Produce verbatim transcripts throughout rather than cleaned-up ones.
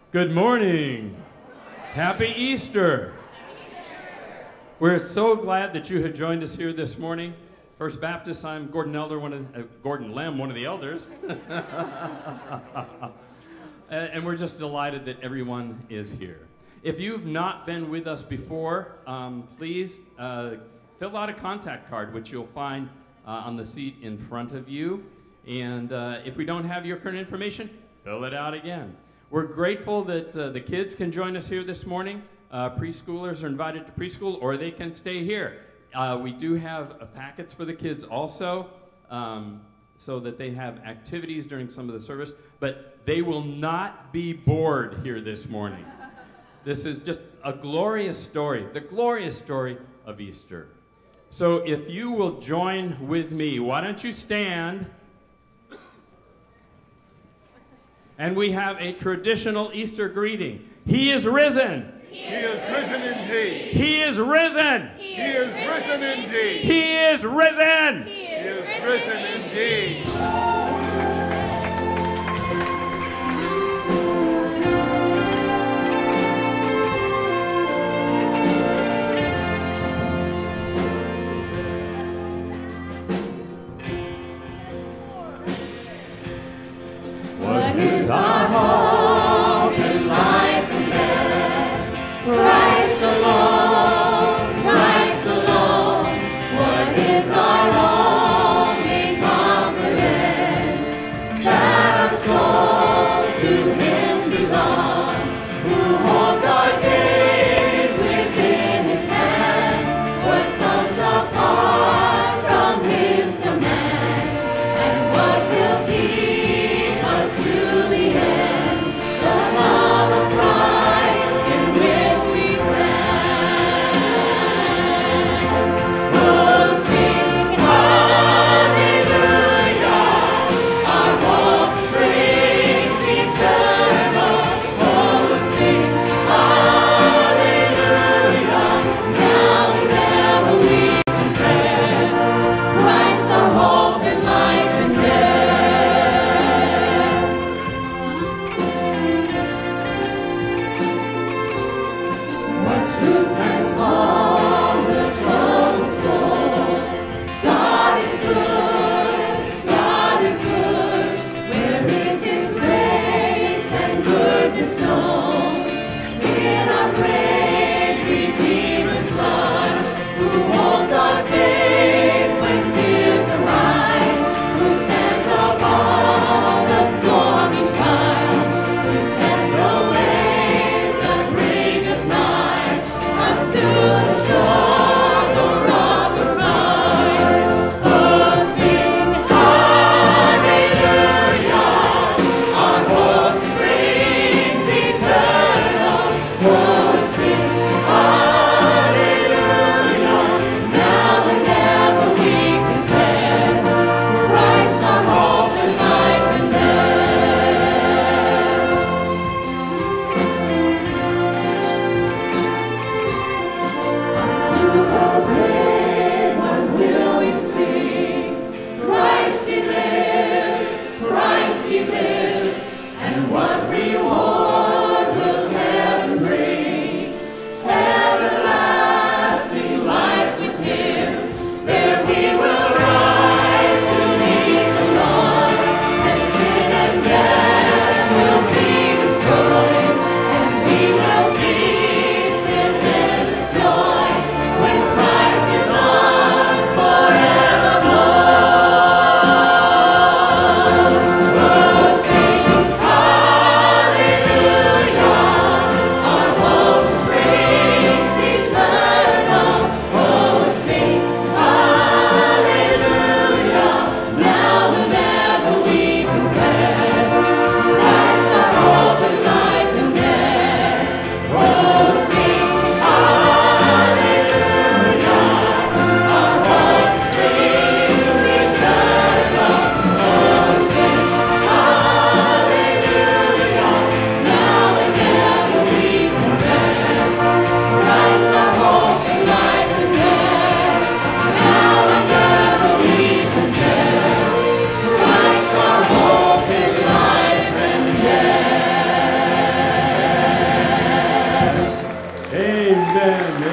Good morning. Happy Easter. We're so glad that you have joined us here this morning. First Baptist, I'm Gordon Elder, one of uh, Gordon Lem, one of the elders. And we're just delighted that everyone is here. If you've not been with us before, um, please uh, fill out a contact card, which you'll find uh, on the seat in front of you. And uh, if we don't have your current information, fill it out again. We're grateful that uh, the kids can join us here this morning. Uh, preschoolers are invited to preschool, or they can stay here. Uh, we do have uh, packets for the kids also, um, so that they have activities during some of the service, but they will not be bored here this morning. This is just a glorious story, the glorious story of Easter. So if you will join with me, why don't you stand? And we have a traditional Easter greeting. He is risen. He is risen indeed. He is risen. He is risen indeed. He is risen. He is risen indeed. What is our hope in life and death? Christ alone, Christ alone. What is our only confidence?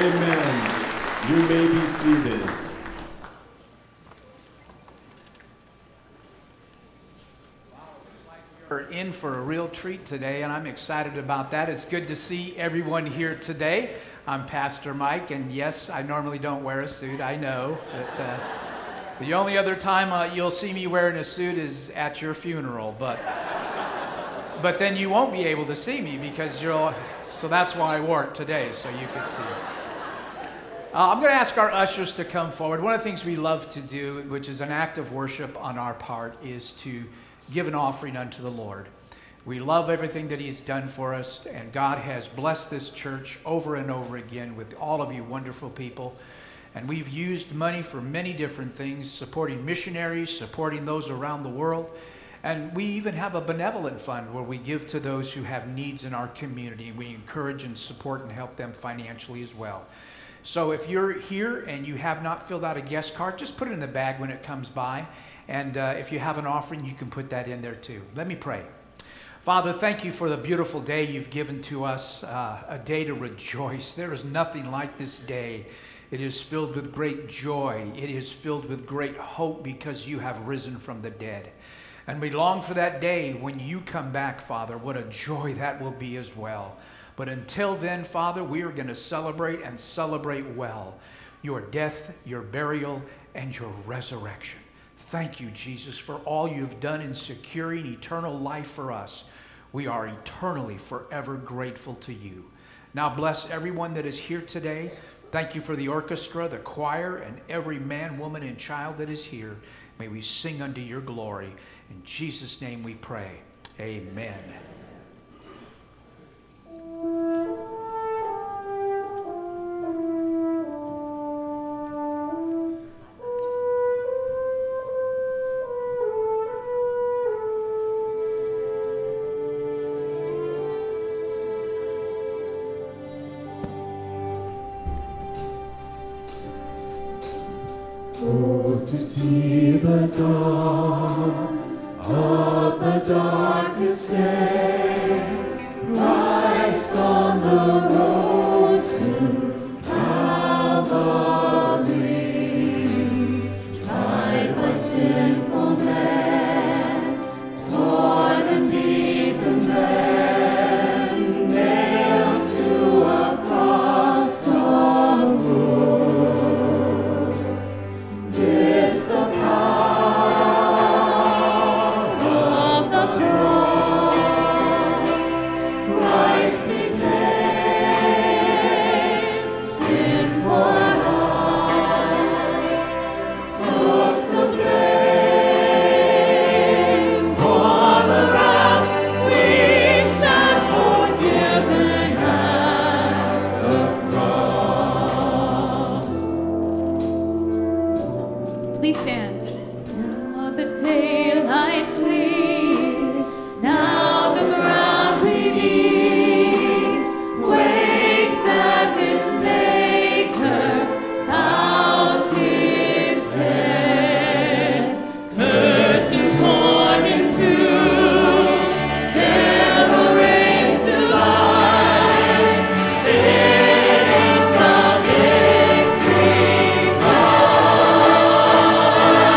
Amen. You may be seated. We're in for a real treat today, and I'm excited about that. It's good to see everyone here today. I'm Pastor Mike, and yes, I normally don't wear a suit. I know that uh, the only other time uh, you'll see me wearing a suit is at your funeral, but but then you won't be able to see me because you'll. So that's why I wore it today, so you could see it. Uh, I'm going to ask our ushers to come forward. One of the things we love to do, which is an act of worship on our part, is to give an offering unto the Lord. We love everything that He's done for us, and God has blessed this church over and over again with all of you wonderful people. And we've used money for many different things, supporting missionaries, supporting those around the world. And we even have a benevolent fund where we give to those who have needs in our community. We encourage and support and help them financially as well. So if you're here and you have not filled out a guest card, just put it in the bag when it comes by. And uh, if you have an offering, you can put that in there too. Let me pray. Father, thank you for the beautiful day you've given to us, uh, a day to rejoice. There is nothing like this day. It is filled with great joy. It is filled with great hope because you have risen from the dead. And we long for that day when you come back, Father. What a joy that will be as well. But until then, Father, we are going to celebrate and celebrate well your death, your burial, and your resurrection. Thank you, Jesus, for all you've done in securing eternal life for us. We are eternally, forever grateful to you. Now bless everyone that is here today. Thank you for the orchestra, the choir, and every man, woman, and child that is here. May we sing unto your glory. In Jesus' name we pray. Amen. Oh, to see the dawn of the darkest day, Christ on the road to Calvary, tried by sinful man, torn and beaten then, nailed to a cross of wood. This the power of the cross. Christ became sin for us, took the blame, bore the wrath. We stand forgiven at the cross. Please stand. Now the daylight flees, now the ground beneath wakes as its maker bows his head. Curtain torn in two, devil raised to life, finish the victory fight.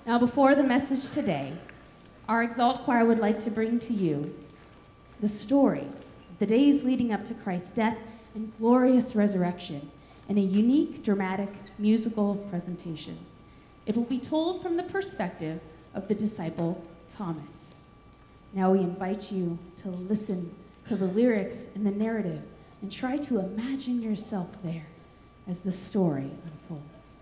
Now, before the message today, our Exalt Choir would like to bring to you the story of the days leading up to Christ's death and glorious resurrection in a unique, dramatic, musical presentation. It will be told from the perspective of the disciple Thomas. Now we invite you to listen to the lyrics and the narrative and try to imagine yourself there as the story unfolds.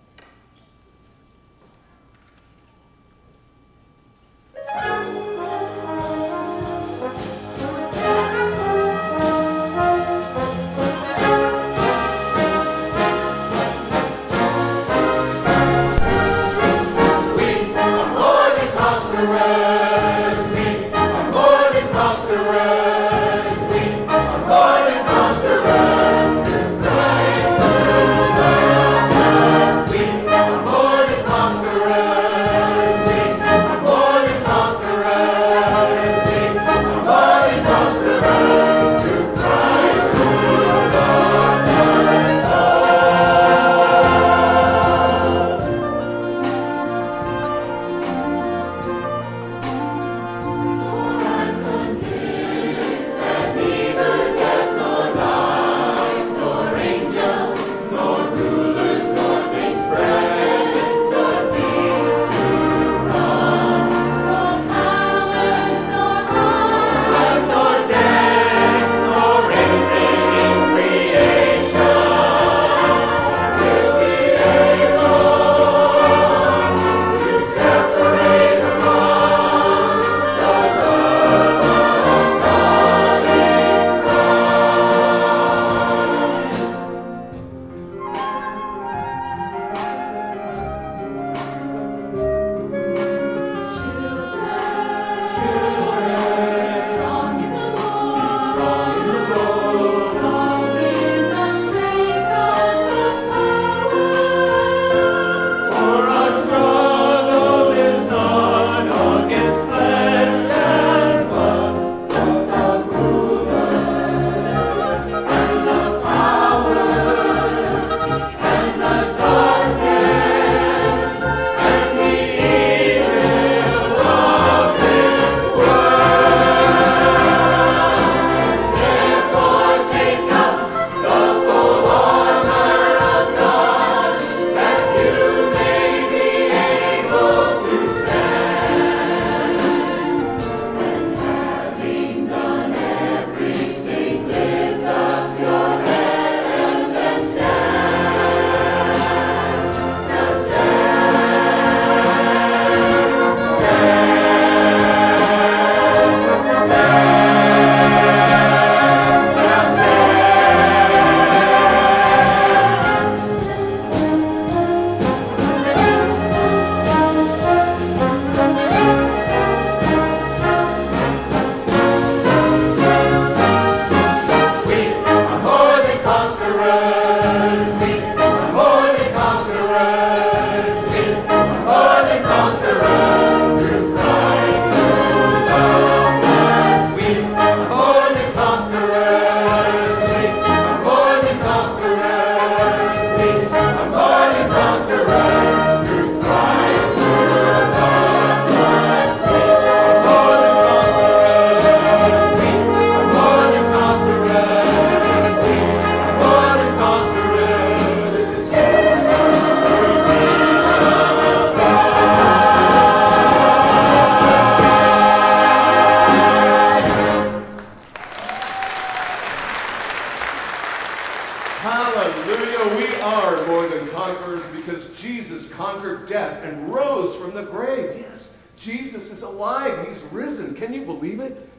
Hallelujah. We are more than conquerors because Jesus conquered death and rose from the grave. Yes, Jesus is alive. He's risen. Can you believe it?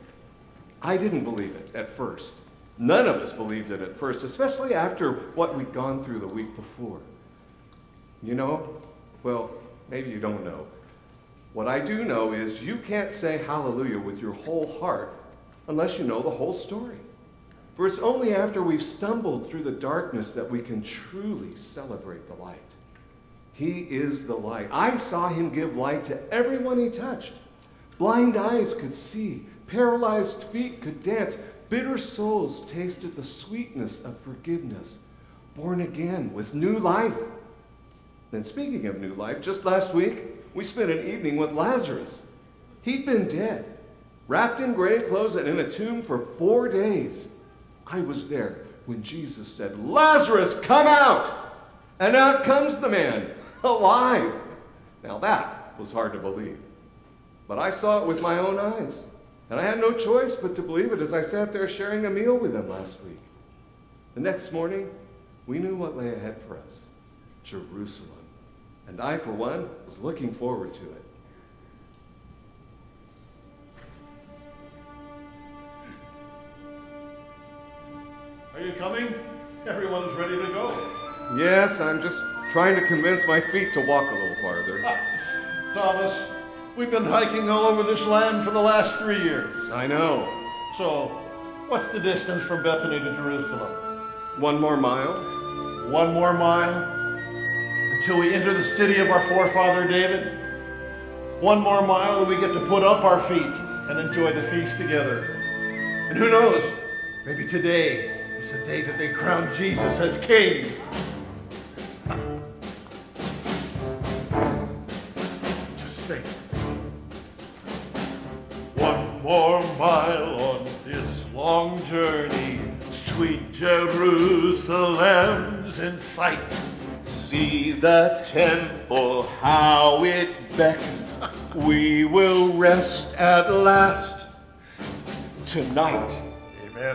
I didn't believe it at first. None of us believed it at first, especially after what we'd gone through the week before. You know, well, maybe you don't know. What I do know is you can't say hallelujah with your whole heart unless you know the whole story. For it's only after we've stumbled through the darkness that we can truly celebrate the light. He is the light. I saw him give light to everyone he touched. Blind eyes could see, paralyzed feet could dance, bitter souls tasted the sweetness of forgiveness, born again with new life. And speaking of new life, just last week, we spent an evening with Lazarus. He'd been dead, wrapped in grave clothes and in a tomb for four days. I was there when Jesus said, "Lazarus, come out!" And out comes the man, alive. Now that was hard to believe. But I saw it with my own eyes, and I had no choice but to believe it as I sat there sharing a meal with him last week. The next morning, we knew what lay ahead for us, Jerusalem. And I, for one, was looking forward to it. Are you coming? Everyone's ready to go. Yes, I'm just trying to convince my feet to walk a little farther. Thomas, we've been hiking all over this land for the last three years. I know. So, what's the distance from Bethany to Jerusalem? One more mile? One more mile until we enter the city of our forefather David. One more mile and we get to put up our feet and enjoy the feast together. And who knows, maybe today is the day that they crown Jesus as king. Just think. One more mile on this long journey, sweet Jerusalem's in sight. See the temple, how it beckons. We will rest at last tonight. Amen.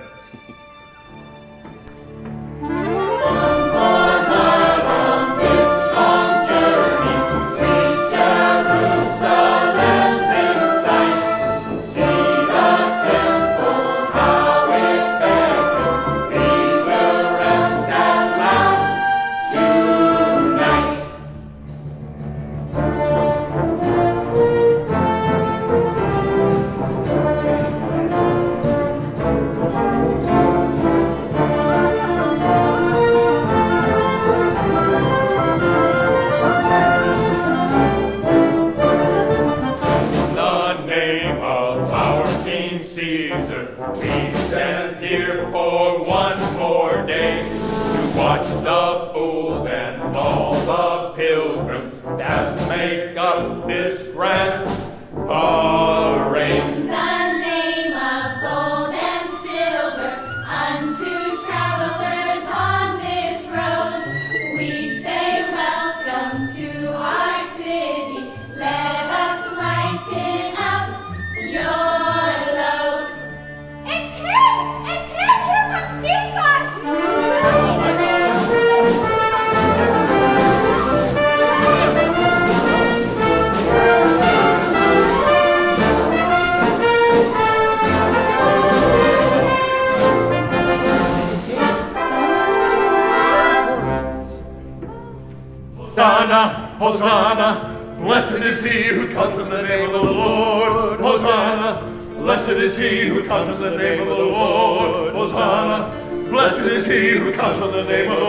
Hosanna, blessed is he who comes in the name of the Lord. Hosanna, blessed is he who comes in the name of the Lord. Hosanna, blessed is he who comes in the name of the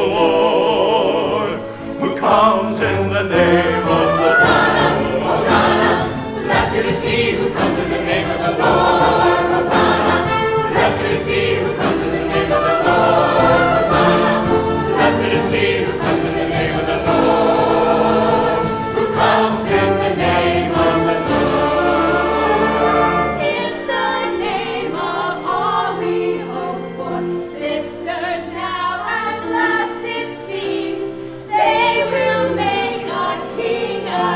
Lord. Who comes in the name of the Lord. Hosanna, Hosanna, blessed is he who comes in the name of the Lord. Hosanna, blessed is he who comes in the name of the Lord. Hosanna, blessed is he who comes in the name of the Lord. Comes in the name of the Lord. In the name of all we hope for, sisters, now at last it seems they will make our King a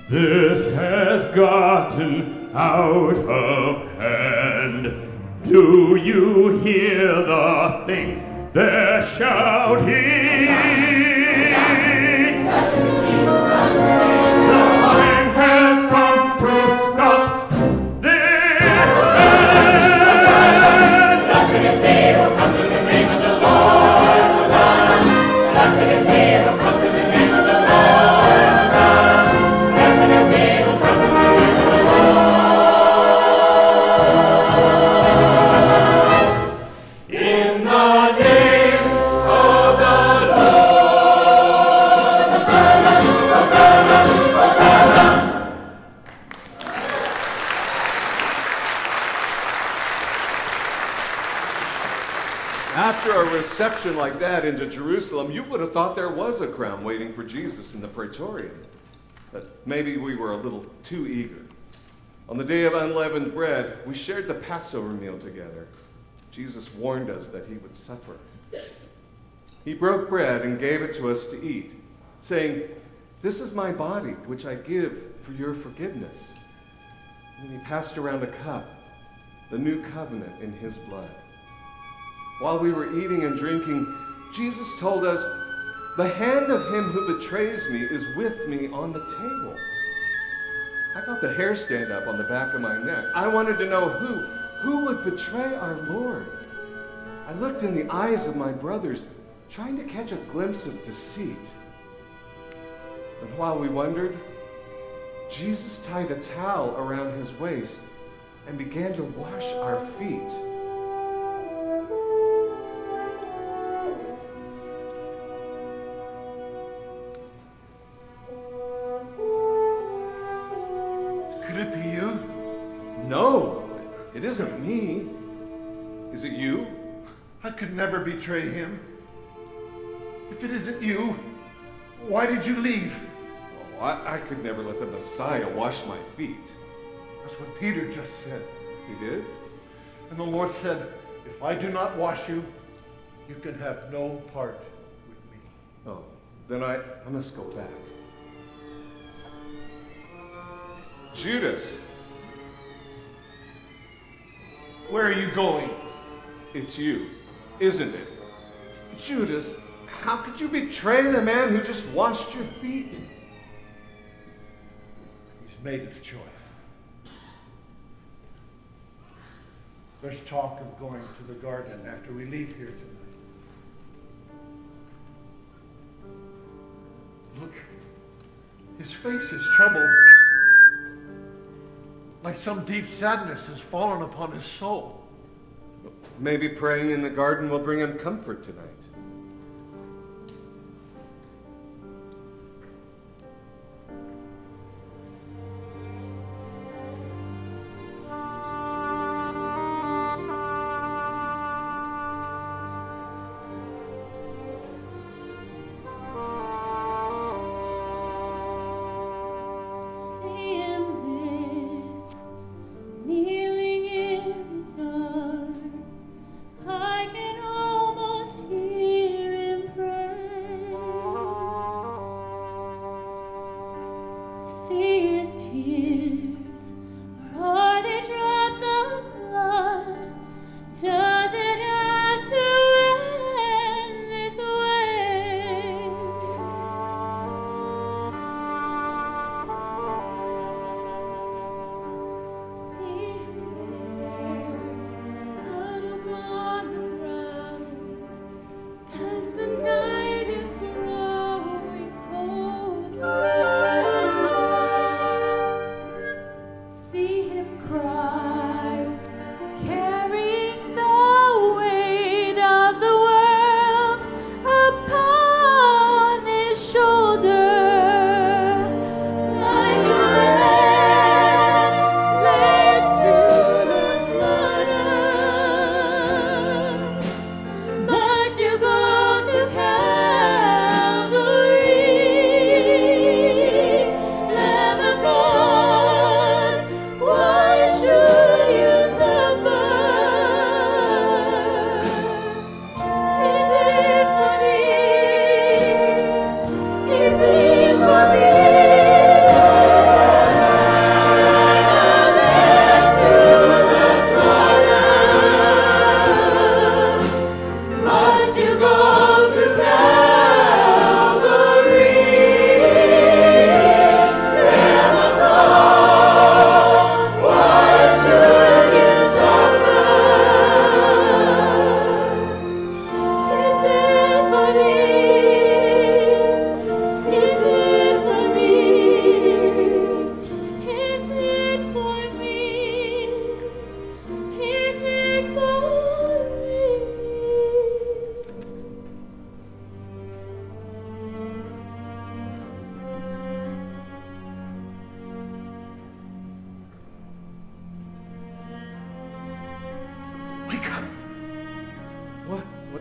This has gotten out of hand. Do you hear the things they're shouting? The time has come to stop this. Blessed is he who comes in the name of the Lord. Hosanna. Blessed is he who comes in the name of the Lord. Hosanna. Blessed is he who comes in the name of the Lord. In the name of the Lord. Hosanna. Hosanna. Hosanna. After a reception like that into Jerusalem, you would have thought there was a crown waiting for Jesus in the Praetorium. But maybe we were a little too eager. On the day of unleavened bread, we shared the Passover meal together. Jesus warned us that he would suffer. He broke bread and gave it to us to eat, saying, "This is my body, which I give for your forgiveness." And he passed around a cup, the new covenant in his blood. While we were eating and drinking, Jesus told us, "The hand of him who betrays me is with me on the table." I felt the hair stand up on the back of my neck. I wanted to know who, who would betray our Lord. I looked in the eyes of my brothers, trying to catch a glimpse of deceit. And while we wondered, Jesus tied a towel around his waist and began to wash our feet. Could it be you? No, it isn't me. Is it you? I could never betray him. If it isn't you, why did you leave? Oh, I, I could never let the Messiah wash my feet. That's what Peter just said. He did? And the Lord said, if I do not wash you, you can have no part with me. Oh, then I, I must go back. Judas, Where are you going? it's you, isn't it? Judas, how could you betray the man who just washed your feet? He's made his choice. There's talk of going to the garden after we leave here tonight. Look, his face is troubled, like some deep sadness has fallen upon his soul. Maybe praying in the garden will bring him comfort tonight. See him there, kneeling in the dark. I can almost hear him pray. See his tears, or are they drops of blood? Does it have to end this way? See him there, puddles on the ground, as the night is growing cold.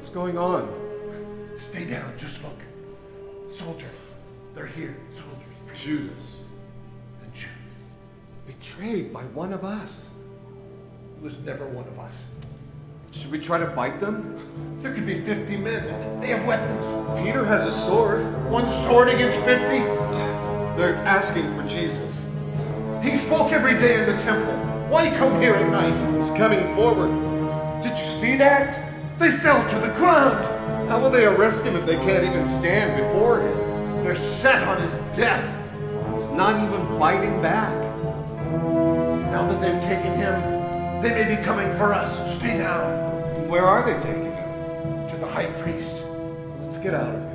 What's going on? Stay down, just look. Soldiers, they're here, soldiers. Judas, The Jews. betrayed by one of us. It was never one of us. Should we try to fight them? There could be fifty men. They have weapons. Peter has a sword. One sword against fifty? They're asking for Jesus. He spoke every day in the temple. Why come here at night? He's coming forward. Did you see that? They fell to the ground. How will they arrest him if they can't even stand before him? They're set on his death. He's not even fighting back. Now that they've taken him, they may be coming for us. Stay down. Where are they taking him? To the high priest. Let's get out of here.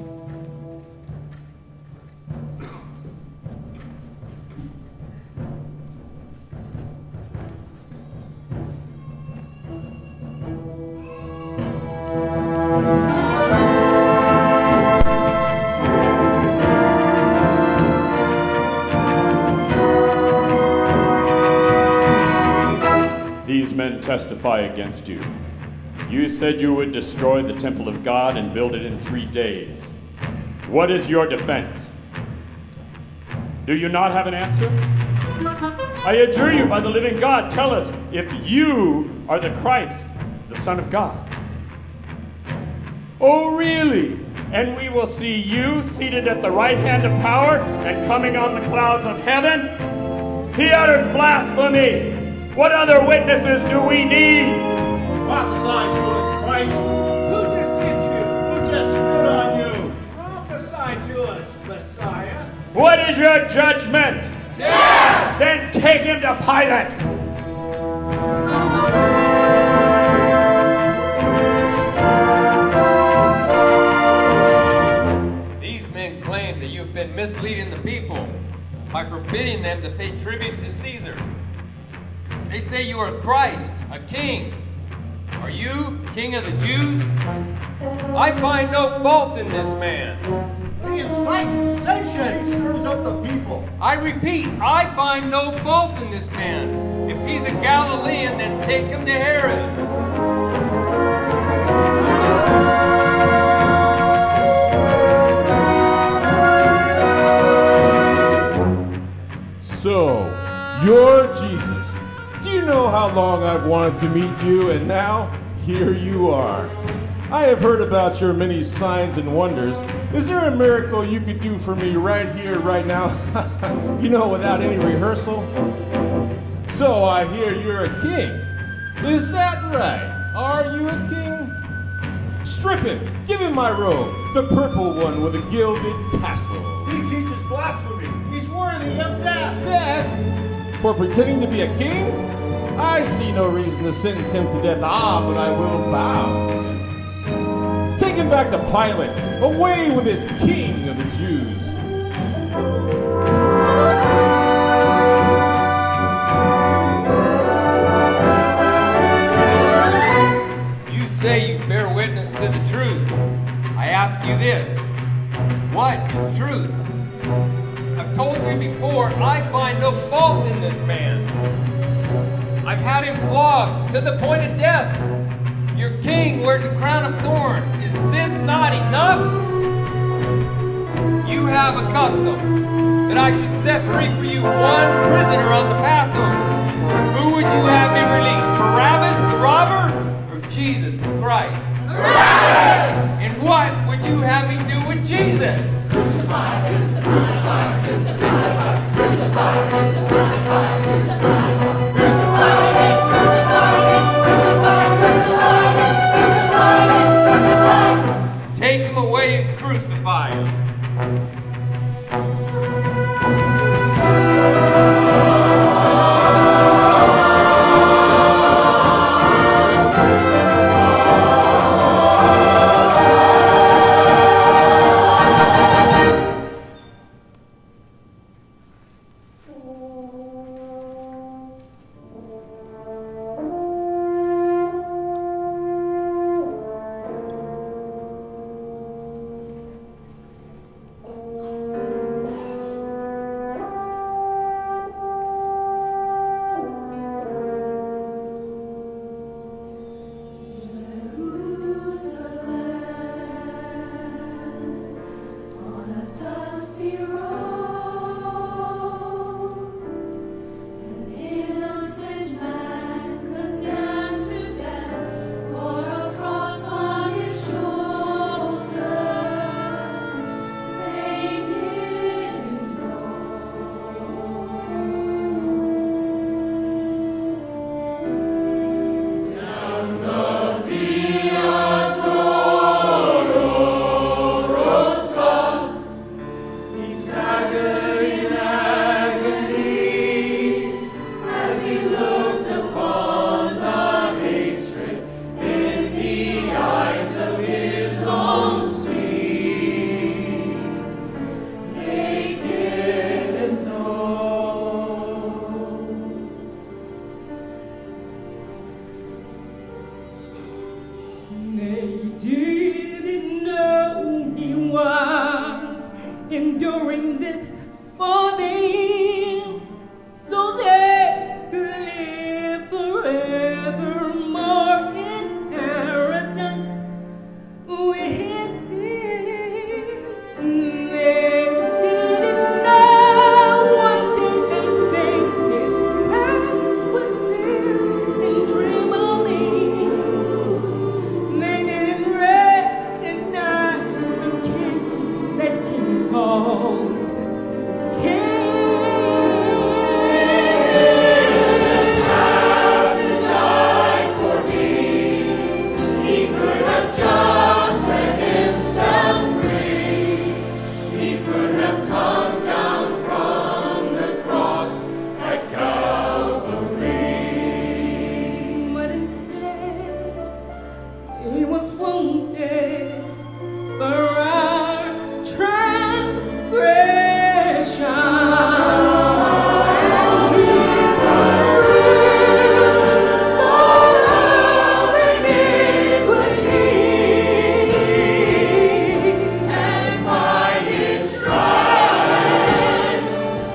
These men testify against you. You said you would destroy the temple of God and build it in three days. What is your defense? Do you not have an answer? I adjure you by the living God, tell us if you are the Christ, the Son of God. Oh, really? And we will see you seated at the right hand of power and coming on the clouds of heaven? He utters blasphemy. What other witnesses do we need? Prophesy to us, Christ. Who just hit you? Who just spit on you? Prophesy to us, Messiah. What is your judgment? Death! Then take him to Pilate. These men claim that you have been misleading the people by forbidding them to pay tribute to Caesar. They say you are Christ, a king. Are you king of the Jews? I find no fault in this man. He incites dissension. He stirs up the people. I repeat, I find no fault in this man. If he's a Galilean, then take him to Herod. So, you're Jesus. Do you know how long I've wanted to meet you, and now, here you are. I have heard about your many signs and wonders. Is there a miracle you could do for me right here, right now? You know, without any rehearsal? So I hear you're a king. Is that right? Are you a king? Strip him. Give him my robe, the purple one with the gilded tassels. He teaches blasphemy. He's worthy of death. Death? For pretending to be a king? I see no reason to sentence him to death. Ah, but I will bow to him. Take him back to Pilate. Away with this king of the Jews. You say you bear witness to the truth. I ask you this, what is truth? I've told you before, I find no fault in this man. I've had him flogged to the point of death. Your king wears a crown of thorns. Is this not enough? You have a custom that I should set free for you one prisoner on the Passover. Who would you have me release? Barabbas the robber or Jesus the Christ? Barabbas! And what would you have me do with Jesus? Crucify, crucify, crucify, crucify, crucify, crucify, crucify, crucify, crucify him, crucify him, crucify, crucify him, crucify him, crucify him. Take him away and crucify him.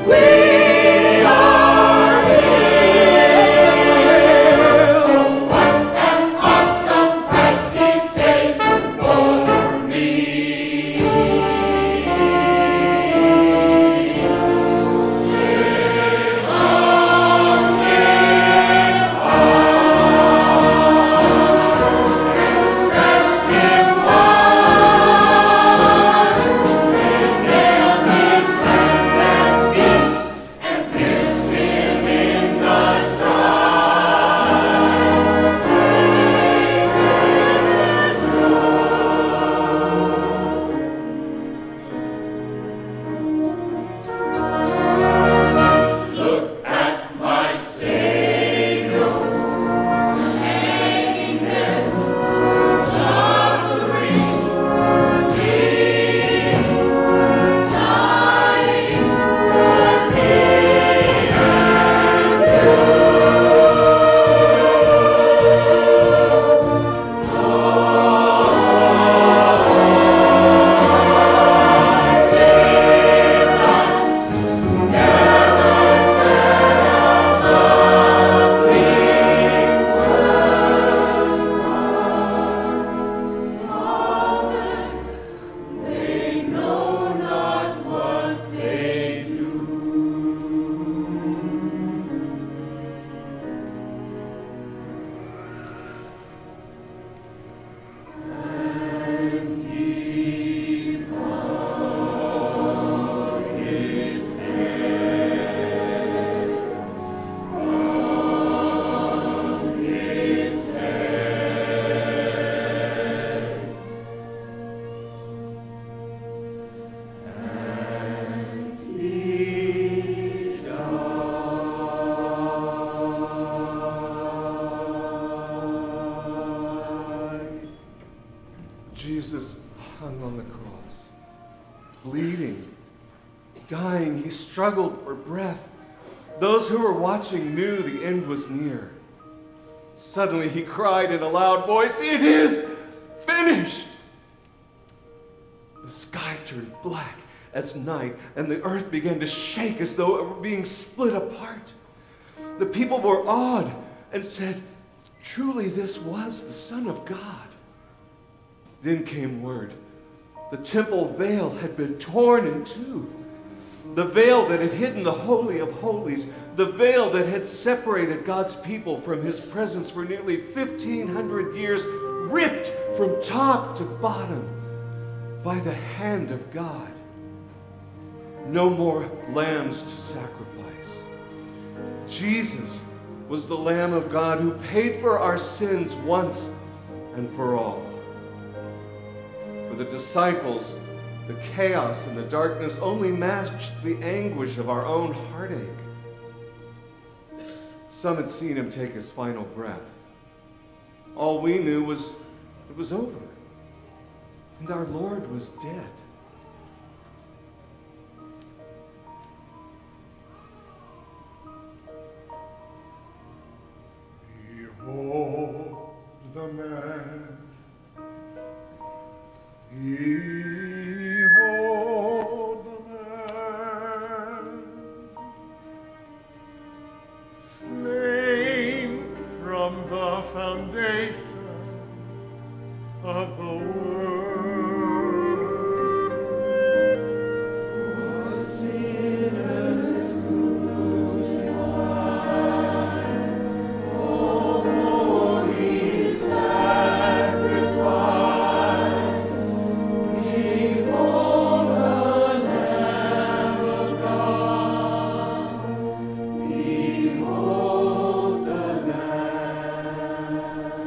Jesus hung on the cross, bleeding, dying. He struggled for breath. Those who were watching knew the end was near. Suddenly he cried in a loud voice, "It is finished!" The sky turned black as night, and the earth began to shake as though it were being split apart. The people were awed and said, "Truly this was the Son of God." Then came word. The temple veil had been torn in two. The veil that had hidden the Holy of Holies, the veil that had separated God's people from his presence for nearly fifteen hundred years, ripped from top to bottom by the hand of God. No more lambs to sacrifice. Jesus was the Lamb of God who paid for our sins once and for all. For the disciples, the chaos and the darkness only matched the anguish of our own heartache. Some had seen him take his final breath. All we knew was it was over, and our Lord was dead. Behold the man. Behold the man, slain from the foundation of the world. For sinners crucified, oh holy sacrifice. Behold the Lamb of God. Behold the Lamb.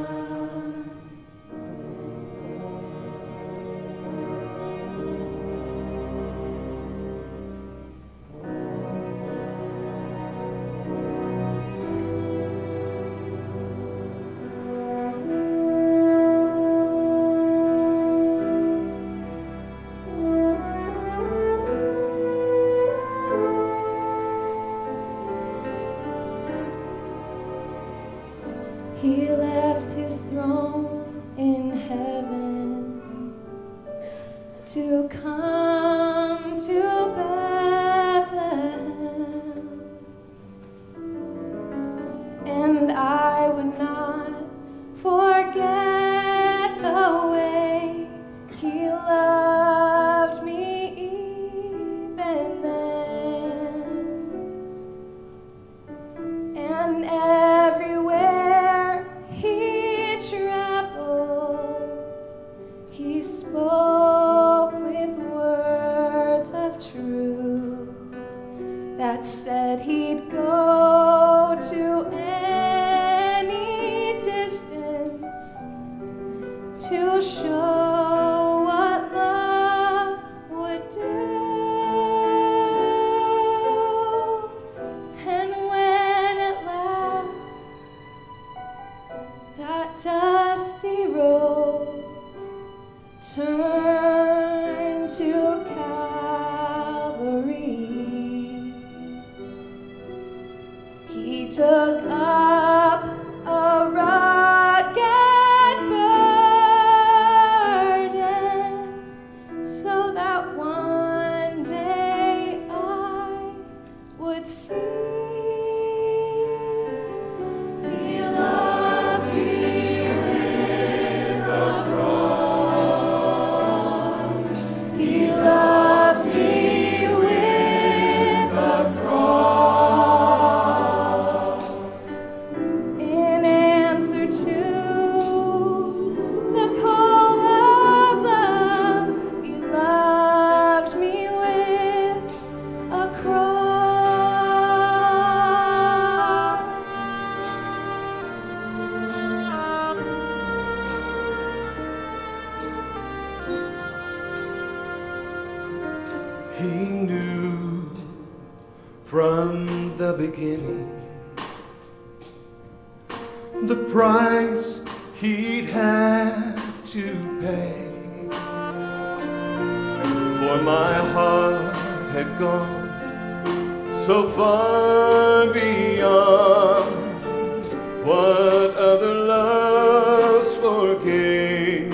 He left his throne in heaven to come to Bethlehem. said he'd go to any distance to show what love would do. And when at last that dusty road turned to Calvary, he took up a rugged burden so that one day I would see. He loved me with a cross. He loved me with a cross. In answer to the call of love, he loved me with a cross. He knew from the beginning the price he'd have to pay. For my heart had gone so far beyond what other loves forgave.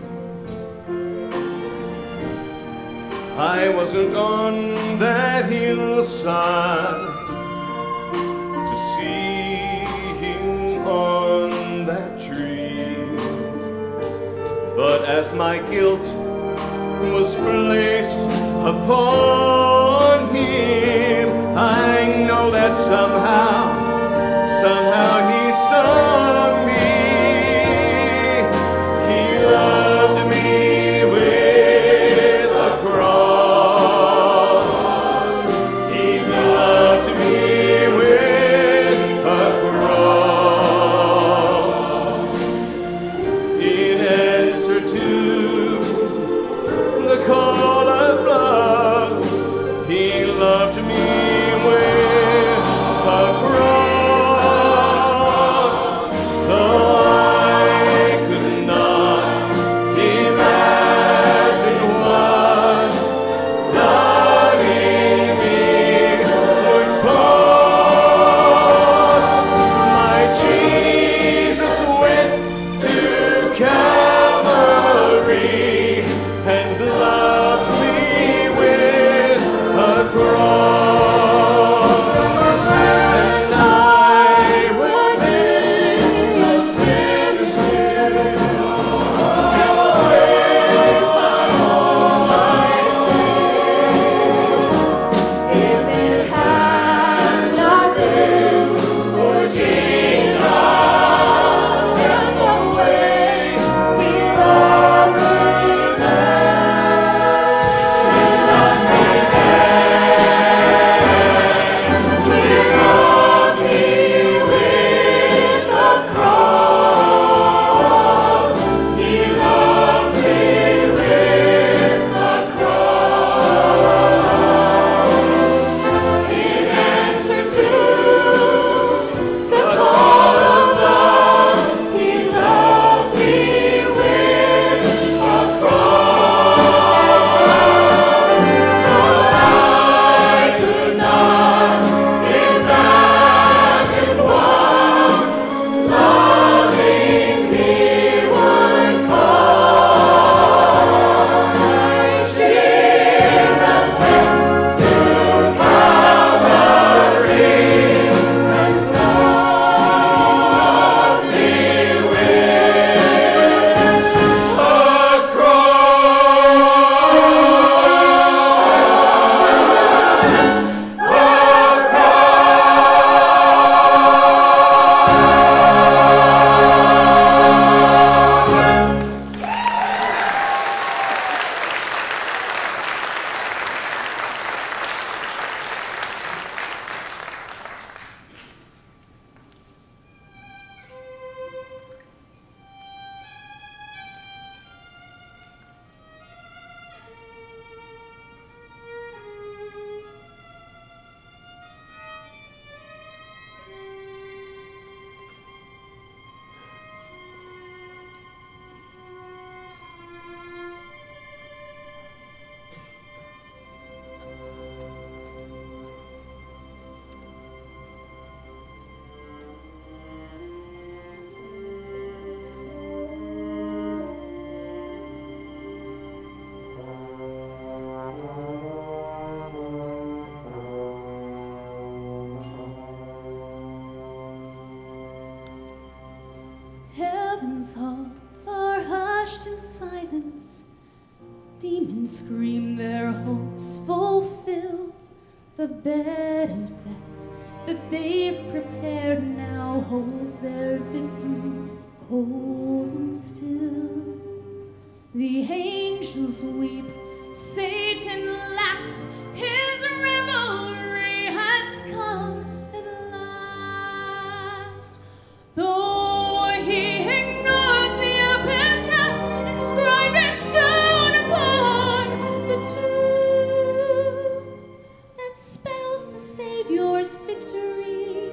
I wasn't on that hillside to see him on that tree, but as my guilt was placed upon him, I know that somehow, somehow he saw me. He loved me with a cross. He loved me with a cross. In answer to the call of love, he loved me Whose halls are hushed in silence, demons scream their hopes fulfilled. The bed of death that they've prepared now holds their victim cold and still. The angels weep, Satan laughs, his revelry has come at last. Though he ignores the epitaph inscribed in stone upon the tomb that spells the Savior's victory,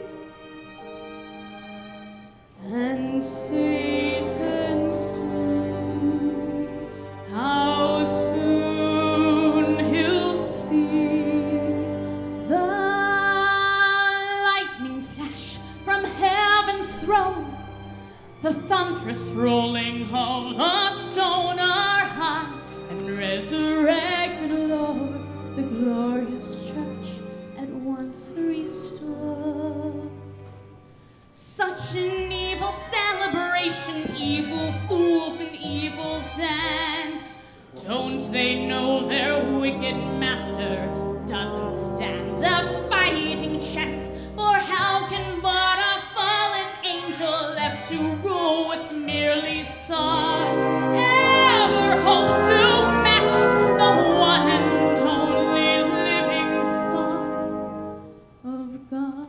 and Satan's doom, how soon he'll see the lightning flash from heaven's throne, the thunderous rolling of the stone are high, and resurrected Lord, the glorious church at once restore. Such an evil celebration, evil fools and evil dance. Don't they know their wicked master doesn't stand a fighting chance? For how can but a fallen angel left to rule what's merely sought ever hope to match the one and only living Son of God?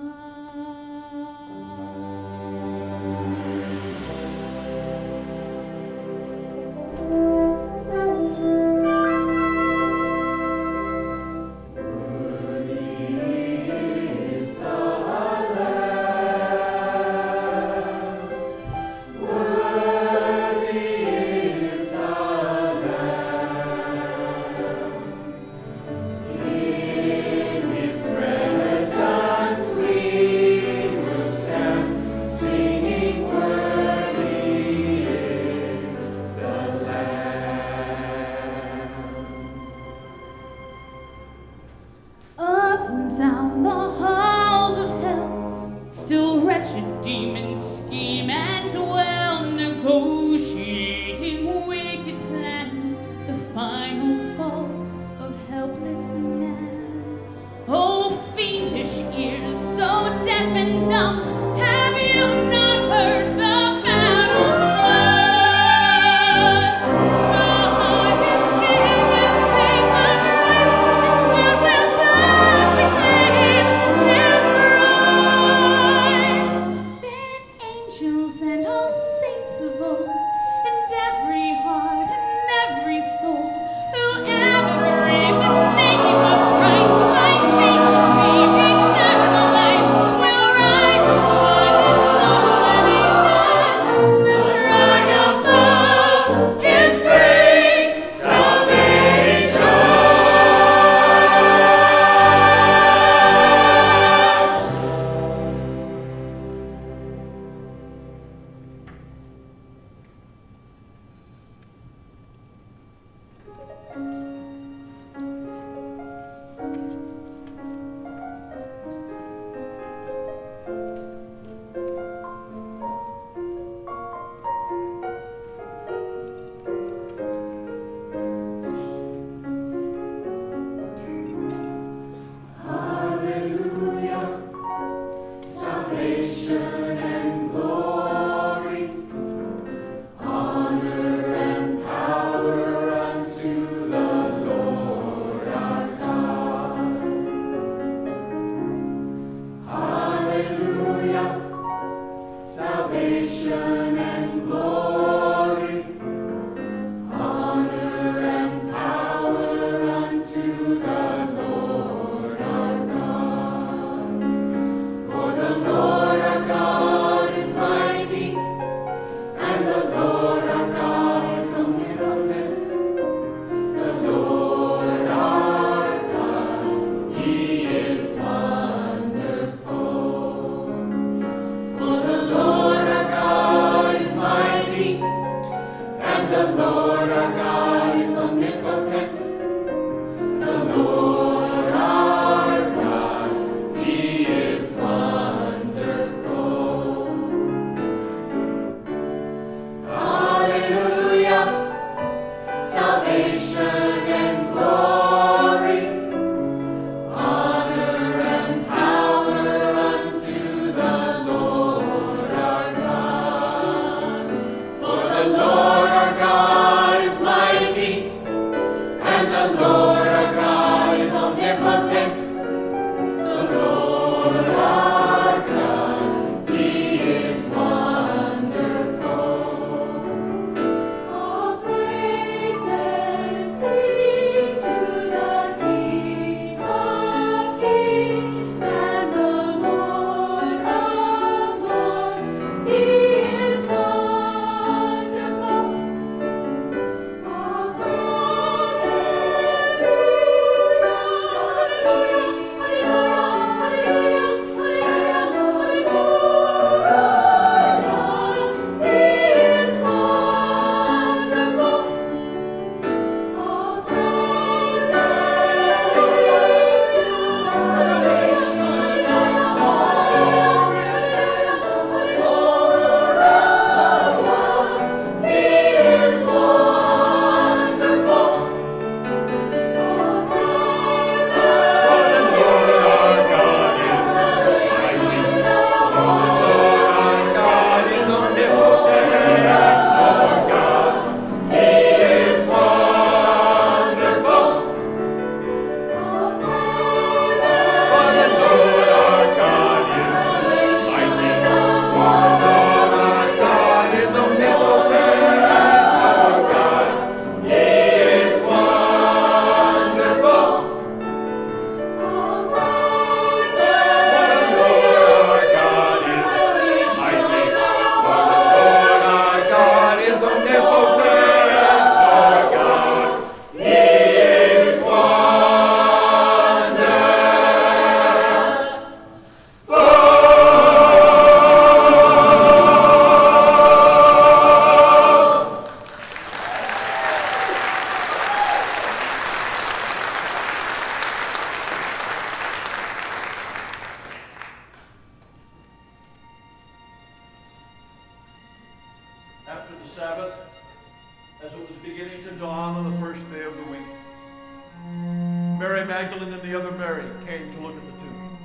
Up and down the halls of hell, still wretched demons scheme and dwell, negotiating wicked plans, the final fall of helpless man. Oh, fiendish ears, so deaf and dumb, have you not heard the battle's won? The highest king is big and rest, and soon will God declare his bride. Then angels and all saints of old Sabbath, as it was beginning to dawn on the first day of the week, Mary Magdalene and the other Mary came to look at the tomb.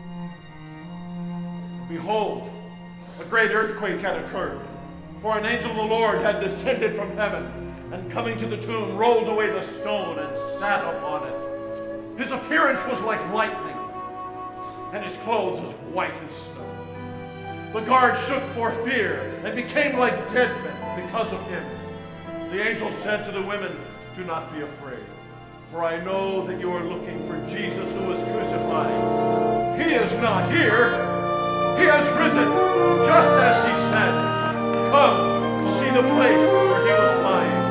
Behold, a great earthquake had occurred, for an angel of the Lord had descended from heaven, and coming to the tomb, rolled away the stone and sat upon it. His appearance was like lightning, and his clothes as white as snow. The guards shook for fear and became like dead men because of him. The angel said to the women, "Do not be afraid, for I know that you are looking for Jesus who was crucified. He is not here. He has risen, just as he said. Come, see the place where he was lying."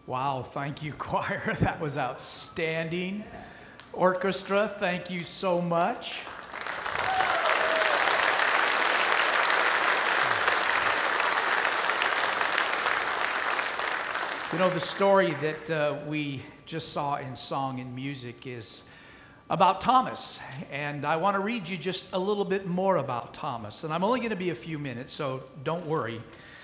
Wow, thank you, choir. That was outstanding. Orchestra, thank you so much. You know, the story that uh, we just saw in song and music is about Thomas, and I want to read you just a little bit more about Thomas, and I'm only going to be a few minutes, so don't worry.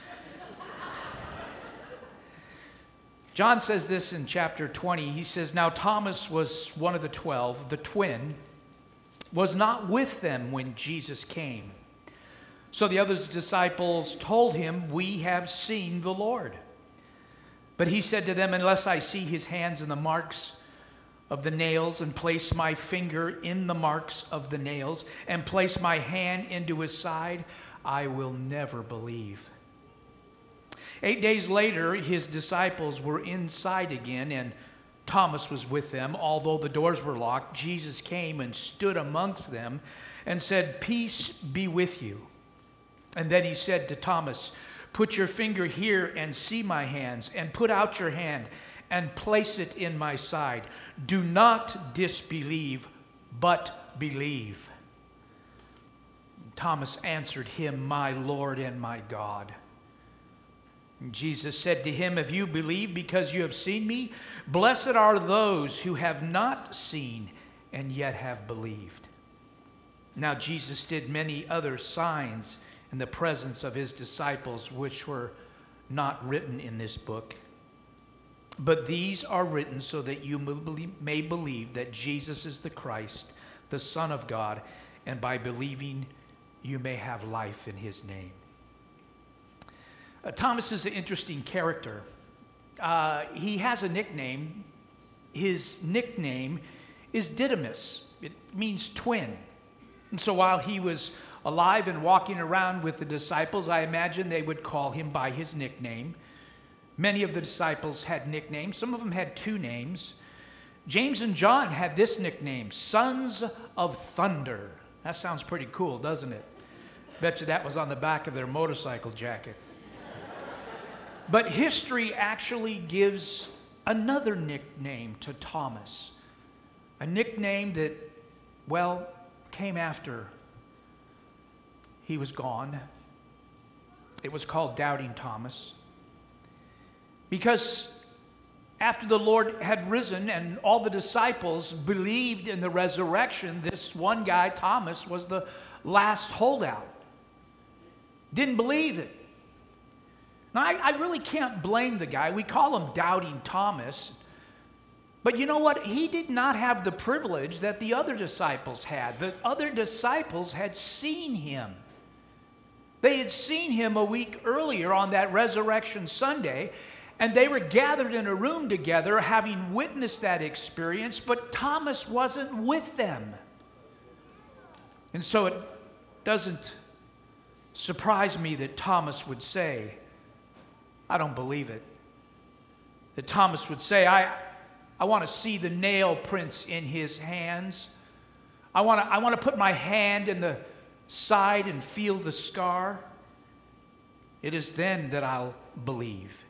John says this in chapter twenty. He says, "Now Thomas was one of the twelve, the twin, was not with them when Jesus came. So the other disciples told him, 'We have seen the Lord.' But he said to them, 'Unless I see his hands in the marks of the nails, and place my finger in the marks of the nails, and place my hand into his side, I will never believe.' Eight days later, his disciples were inside again, and Thomas was with them. Although the doors were locked, Jesus came and stood amongst them and said, 'Peace be with you.' And then he said to Thomas, 'Put your finger here and see my hands, and put out your hand and place it in my side. Do not disbelieve, but believe.' Thomas answered him, 'My Lord and my God.' And Jesus said to him, 'Have you believed because you have seen me? Blessed are those who have not seen and yet have believed.' Now Jesus did many other signs in the presence of his disciples, which were not written in this book. But these are written so that you may believe that Jesus is the Christ, the Son of God, and by believing you may have life in his name." Uh, Thomas is an interesting character. Uh, he has a nickname. His nickname is Didymus. It means twin. And so while he was alive and walking around with the disciples, I imagine they would call him by his nickname. Many of the disciples had nicknames. Some of them had two names. James and John had this nickname, Sons of Thunder. That sounds pretty cool, doesn't it? Bet you that was on the back of their motorcycle jacket. But history actually gives another nickname to Thomas, a nickname that, well, came after he was gone. It was called Doubting Thomas. Because after the Lord had risen and all the disciples believed in the resurrection, this one guy, Thomas, was the last holdout. Didn't believe it. Now, I, I really can't blame the guy. We call him Doubting Thomas. But you know what? He did not have the privilege that the other disciples had. The other disciples had seen him. They had seen him a week earlier on that Resurrection Sunday, and they were gathered in a room together having witnessed that experience, but Thomas wasn't with them. And so it doesn't surprise me that Thomas would say, "I don't believe it." That Thomas would say, I, I want to see the nail prints in his hands. I want to, I want to put my hand in the side and feel the scar. It is then that I'll believe.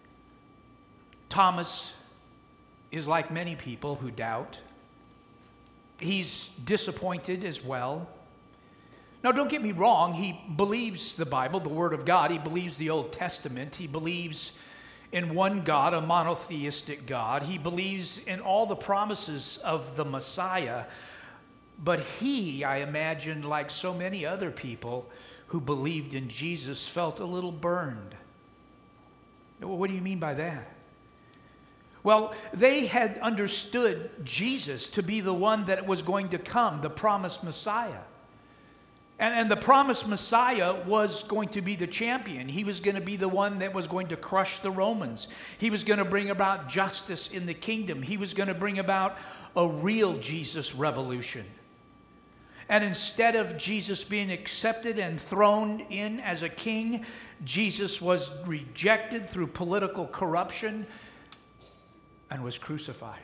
Thomas is like many people who doubt. He's disappointed as well. Now, don't get me wrong. He believes the Bible, the Word of God. He believes the Old Testament. He believes in one God, a monotheistic God. He believes in all the promises of the Messiah. But he, I imagine, like so many other people who believed in Jesus, felt a little burned. Well, what do you mean by that? Well, they had understood Jesus to be the one that was going to come, the promised Messiah. And, and the promised Messiah was going to be the champion. He was going to be the one that was going to crush the Romans. He was going to bring about justice in the kingdom. He was going to bring about a real Jesus revolution. And instead of Jesus being accepted and thrown in as a king, Jesus was rejected through political corruption and was crucified.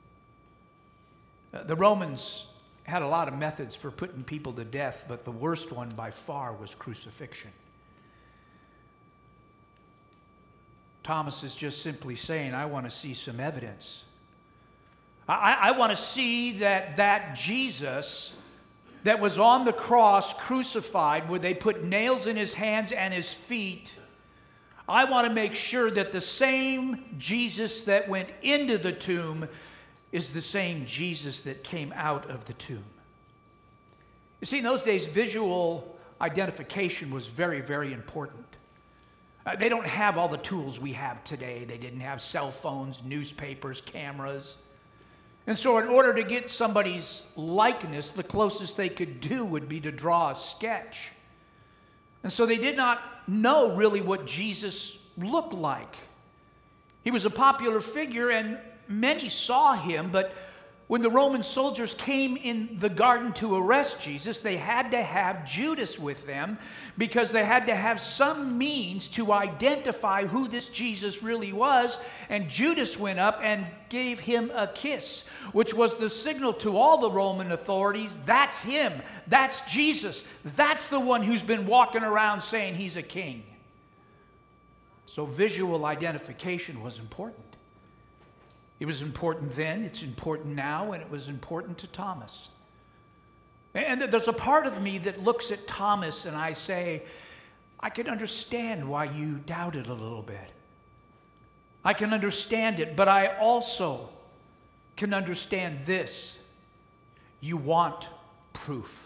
The Romans had a lot of methods for putting people to death, but the worst one by far was crucifixion. Thomas is just simply saying, I want to see some evidence. I, I want to see that that Jesus that was on the cross crucified, where they put nails in his hands and his feet, I want to make sure that the same Jesus that went into the tomb is the same Jesus that came out of the tomb. You see, in those days, visual identification was very, very important. Uh, they don't have all the tools we have today. They didn't have cell phones, newspapers, cameras. And so in order to get somebody's likeness, the closest they could do would be to draw a sketch. And so they did not know really what Jesus looked like. He was a popular figure and many saw him, but when the Roman soldiers came in the garden to arrest Jesus, they had to have Judas with them because they had to have some means to identify who this Jesus really was. And Judas went up and gave him a kiss, which was the signal to all the Roman authorities, that's him, that's Jesus, that's the one who's been walking around saying he's a king. So visual identification was important. It was important then, it's important now, and it was important to Thomas. And there's a part of me that looks at Thomas and I say, I can understand why you doubted a little bit. I can understand it, but I also can understand this. You want proof.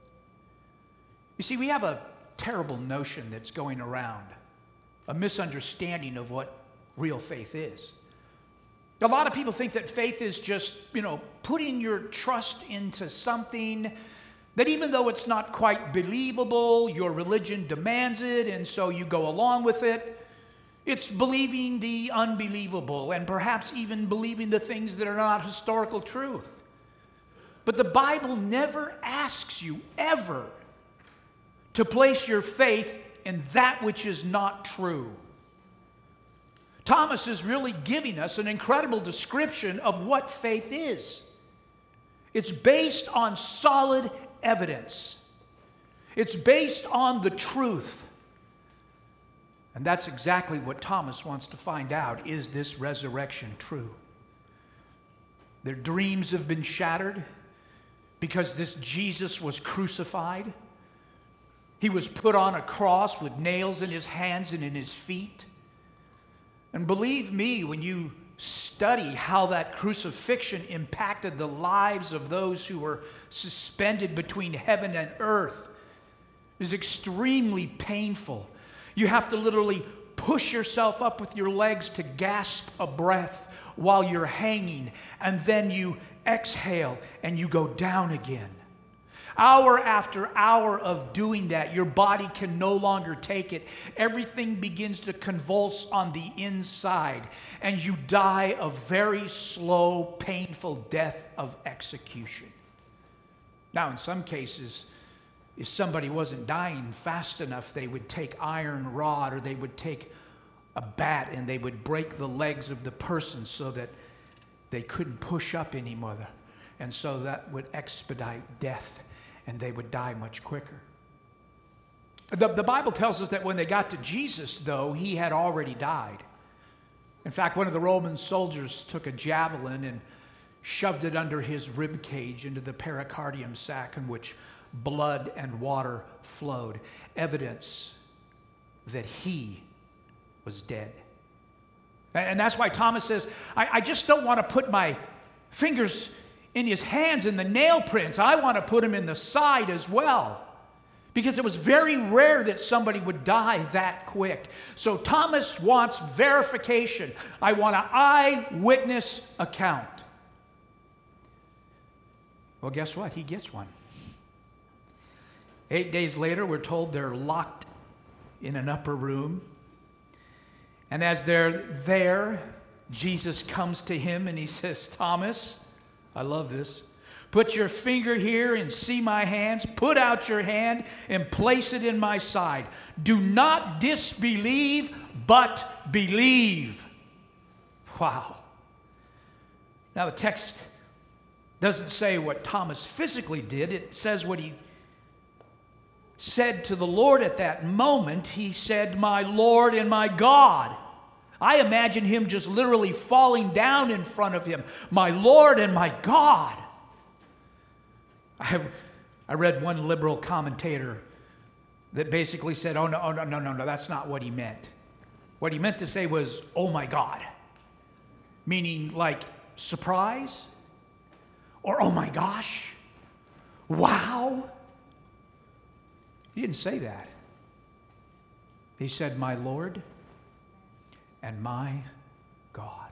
You see, we have a terrible notion that's going around, a misunderstanding of what real faith is. A lot of people think that faith is just, you know, putting your trust into something that even though it's not quite believable, your religion demands it, and so you go along with it. It's believing the unbelievable and perhaps even believing the things that are not historical truth. But the Bible never asks you ever to place your faith in that which is not true. Thomas is really giving us an incredible description of what faith is. It's based on solid evidence. It's based on the truth. And that's exactly what Thomas wants to find out. Is this resurrection true? Their dreams have been shattered because this Jesus was crucified. He was put on a cross with nails in his hands and in his feet. And believe me, when you study how that crucifixion impacted the lives of those who were suspended between heaven and earth, it is extremely painful. You have to literally push yourself up with your legs to gasp a breath while you're hanging, and then you exhale and you go down again. Hour after hour of doing that, your body can no longer take it. Everything begins to convulse on the inside, and you die a very slow, painful death of execution. Now, in some cases, if somebody wasn't dying fast enough, they would take iron rod or they would take a bat and they would break the legs of the person so that they couldn't push up anymore. And so that would expedite death, and they would die much quicker. The, the Bible tells us that when they got to Jesus, though, he had already died. In fact, one of the Roman soldiers took a javelin and shoved it under his rib cage into the pericardium sac, in which blood and water flowed, evidence that he was dead. And that's why Thomas says, I, I just don't want to put my fingers in his hands in the nail prints. I want to put them in the side as well. Because it was very rare that somebody would die that quick. So Thomas wants verification. I want an eyewitness account. Well, guess what? He gets one. Eight days later, we're told they're locked in an upper room. And as they're there, Jesus comes to him and he says, Thomas, I love this. Put your finger here and see my hands. Put out your hand and place it in my side. Do not disbelieve, but believe. Wow. Now the text doesn't say what Thomas physically did. It says what he said to the Lord at that moment. He said, my Lord and my God. I imagine him just literally falling down in front of him. My Lord and my God. I, I read one liberal commentator that basically said, oh no, oh, no, no, no, no, that's not what he meant. What he meant to say was, oh my God. Meaning like surprise, or oh my gosh, wow. He didn't say that. He said, my Lord and my God.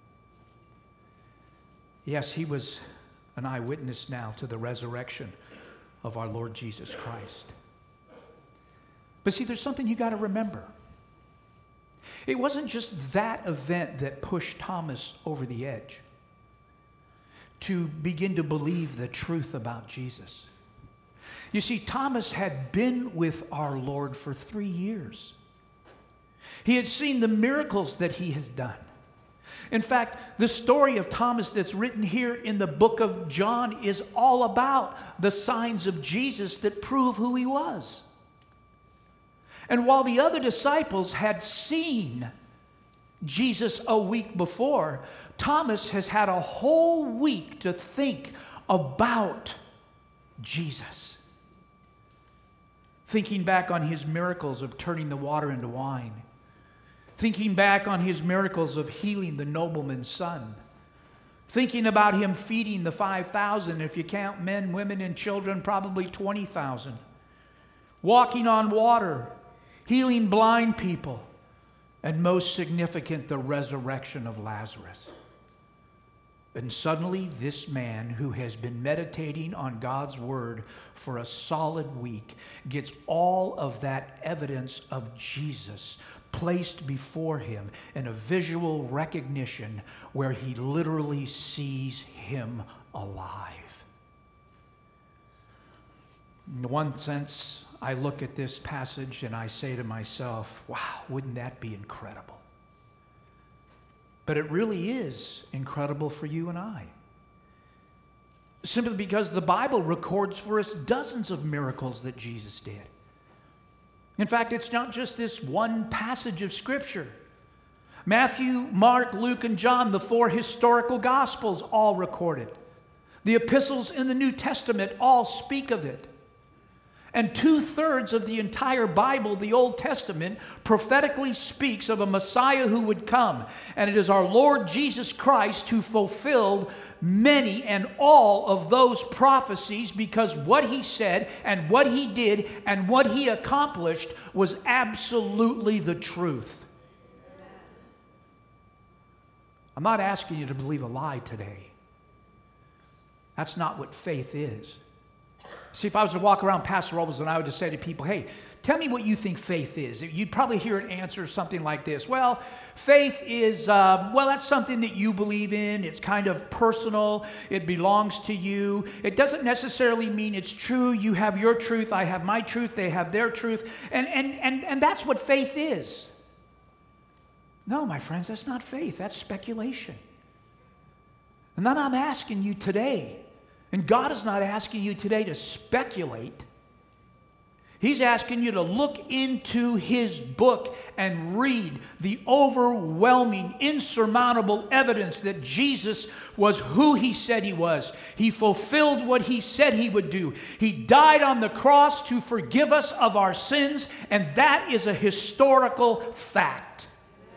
Yes, he was an eyewitness now to the resurrection of our Lord Jesus Christ. But see, there's something you got to remember. It wasn't just that event that pushed Thomas over the edge to begin to believe the truth about Jesus. You see, Thomas had been with our Lord for three years. He had seen the miracles that he has done. In fact, the story of Thomas that's written here in the book of John is all about the signs of Jesus that prove who he was. And while the other disciples had seen Jesus a week before, Thomas has had a whole week to think about Jesus. Thinking back on his miracles of turning the water into wine. Thinking back on his miracles of healing the nobleman's son. Thinking about him feeding the five thousand, if you count men, women, and children, probably twenty thousand. Walking on water. Healing blind people, and most significant, the resurrection of Lazarus. And suddenly this man who has been meditating on God's word for a solid week gets all of that evidence of Jesus placed before him in a visual recognition where he literally sees him alive. In one sense, I look at this passage and I say to myself, wow, wouldn't that be incredible? But it really is incredible for you and I. Simply because the Bible records for us dozens of miracles that Jesus did. In fact, it's not just this one passage of Scripture. Matthew, Mark, Luke, and John, the four historical Gospels, all record it. The epistles in the New Testament all speak of it. And two-thirds of the entire Bible, the Old Testament, prophetically speaks of a Messiah who would come. And it is our Lord Jesus Christ who fulfilled many and all of those prophecies, because what he said and what he did and what he accomplished was absolutely the truth. I'm not asking you to believe a lie today. That's not what faith is. See, if I was to walk around Pastor Robles and I would just say to people, hey, tell me what you think faith is. You'd probably hear an answer something like this. Well, faith is, uh, well, that's something that you believe in. It's kind of personal. It belongs to you. It doesn't necessarily mean it's true. You have your truth. I have my truth. They have their truth. And, and, and, and that's what faith is. No, my friends, that's not faith. That's speculation. And then I'm asking you today, and God is not asking you today to speculate. He's asking you to look into His book and read the overwhelming, insurmountable evidence that Jesus was who He said He was. He fulfilled what He said He would do. He died on the cross to forgive us of our sins, and that is a historical fact.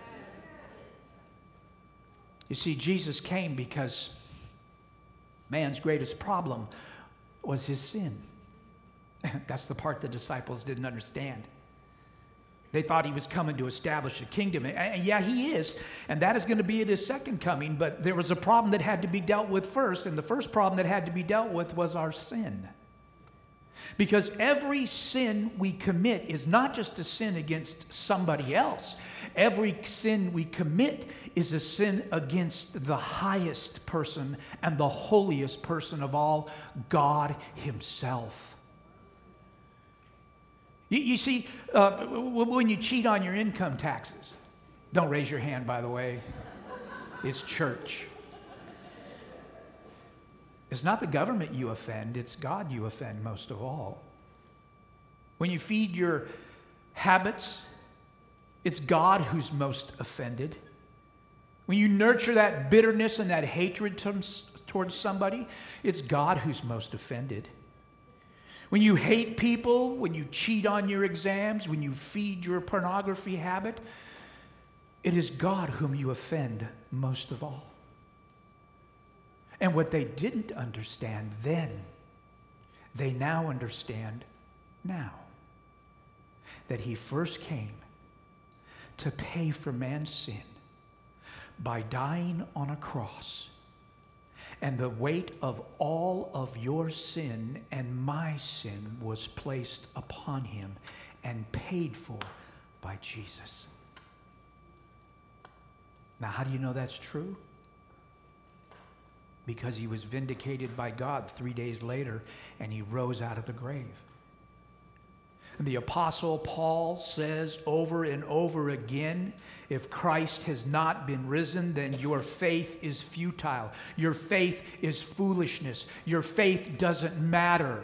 You see, Jesus came because man's greatest problem was his sin. That's the part the disciples didn't understand. They thought he was coming to establish a kingdom. And yeah, he is. And that is going to be at his second coming. But there was a problem that had to be dealt with first. And the first problem that had to be dealt with was our sin. Because every sin we commit is not just a sin against somebody else. Every sin we commit is a sin against the highest person and the holiest person of all, God Himself. You, you see, uh, when you cheat on your income taxes, don't raise your hand, by the way. It's church. It's not the government you offend, it's God you offend most of all. When you feed your habits it's God who's most offended. When you nurture that bitterness and that hatred towards somebody, it's God who's most offended. When you hate people, when you cheat on your exams, when you feed your pornography habit, it is God whom you offend most of all. And what they didn't understand then, they now understand now. That he first came to pay for man's sin by dying on a cross. And the weight of all of your sin and my sin was placed upon him and paid for by Jesus. Now, how do you know that's true? Because he was vindicated by God three days later and he rose out of the grave. And the Apostle Paul says over and over again, if Christ has not been risen, then your faith is futile. Your faith is foolishness. Your faith doesn't matter.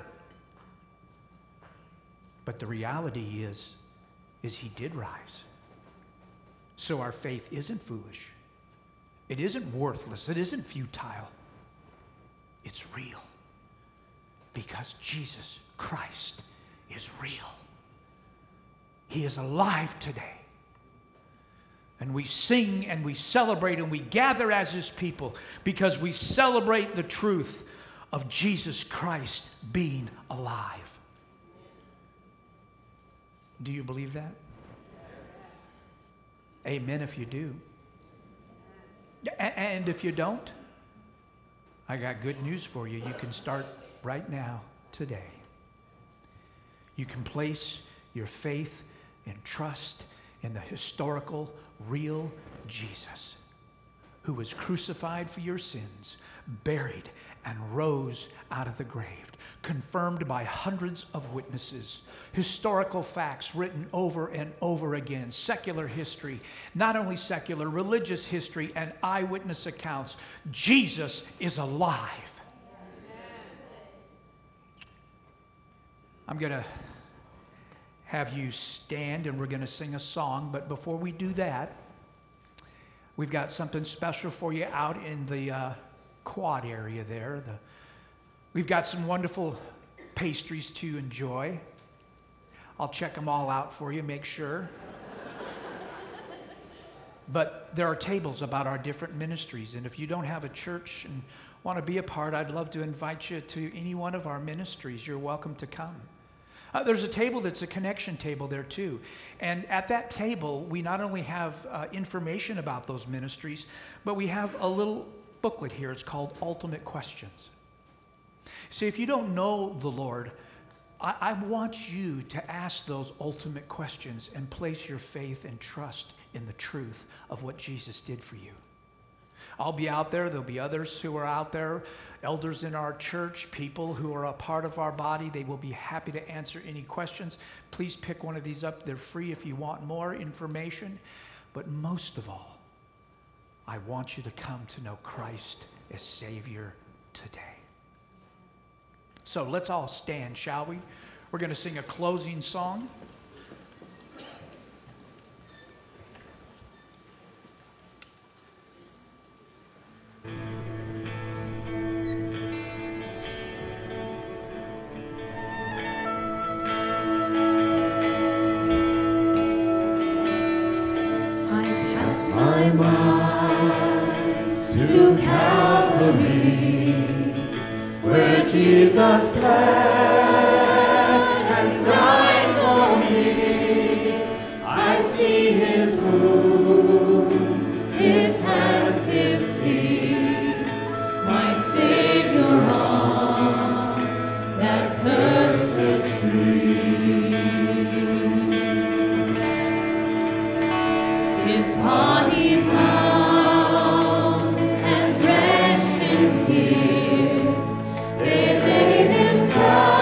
But the reality is, is he did rise. So our faith isn't foolish. It isn't worthless. It isn't futile. It's real. Because Jesus Christ is real. He is alive today. And we sing and we celebrate and we gather as his people because we celebrate the truth of Jesus Christ being alive. Do you believe that? Amen if you do. And if you don't, I got good news for you. You can start right now, today. You can place your faith and trust in the historical, real Jesus who was crucified for your sins, buried, and rose out of the grave, confirmed by hundreds of witnesses, historical facts written over and over again, secular history, not only secular, religious history, and eyewitness accounts. Jesus is alive. I'm going to have you stand and we're going to sing a song, but before we do that, we've got something special for you out in the uh, quad area there. The, we've got some wonderful pastries to enjoy. I'll check them all out for you, make sure. But there are tables about our different ministries, and if you don't have a church and want to be a part, I'd love to invite you to any one of our ministries. You're welcome to come. Uh, there's a table that's a connection table there too. And at that table, we not only have uh, information about those ministries, but we have a little booklet here. It's called Ultimate Questions. See, if you don't know the Lord, I, I want you to ask those ultimate questions and place your faith and trust in the truth of what Jesus did for you. I'll be out there. There'll be others who are out there, elders in our church, people who are a part of our body. They will be happy to answer any questions. Please pick one of these up. They're free if you want more information. But most of all, I want you to come to know Christ as Savior today. So let's all stand, shall we? We're going to sing a closing song. To Calvary, where Jesus bled and died for me. I see his wounds, his hands, his feet, my Savior on that cursed tree. His body tears, they laid him down.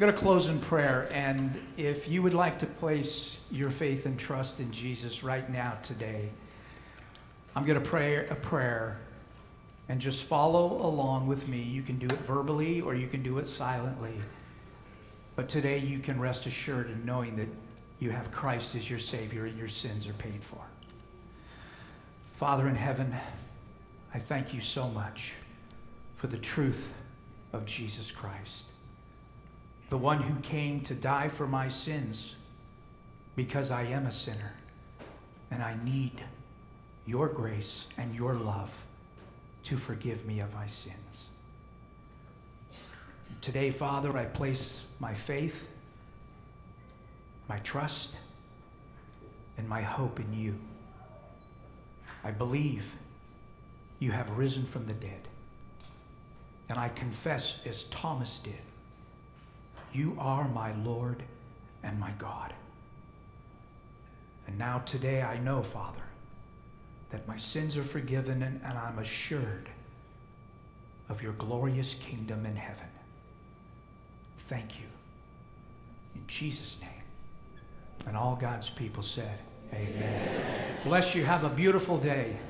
going to close in prayer, and if you would like to place your faith and trust in Jesus right now, today, I'm going to pray a prayer, and just follow along with me. You can do it verbally or you can do it silently. But today you can rest assured in knowing that you have Christ as your Savior and your sins are paid for. Father in heaven, I thank you so much for the truth of Jesus Christ, the one who came to die for my sins because I am a sinner and I need your grace and your love to forgive me of my sins. Today, Father, I place my faith, my trust, and my hope in you. I believe you have risen from the dead. And I confess, as Thomas did, you are my Lord and my God. And now today I know, Father, that my sins are forgiven, and, and I'm assured of your glorious kingdom in heaven. Thank you. In Jesus' name. And all God's people said, amen. Amen. Bless you. Have a beautiful day.